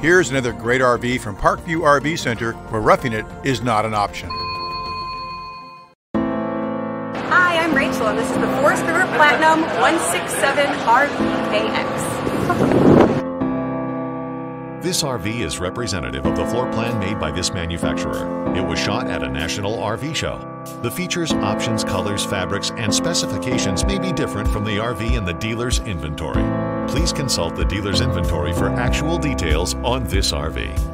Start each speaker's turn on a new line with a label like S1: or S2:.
S1: Here's another great RV from Parkview RV Center, where roughing it is not an option.
S2: Hi, I'm Rachel, and this is the Forest River Platinum 167RBKX.
S3: This RV is representative of the floor plan made by this manufacturer. It was shot at a national RV show. The features, options, colors, fabrics, and specifications may be different from the RV in the dealer's inventory. Please consult the dealer's inventory for actual details on this RV.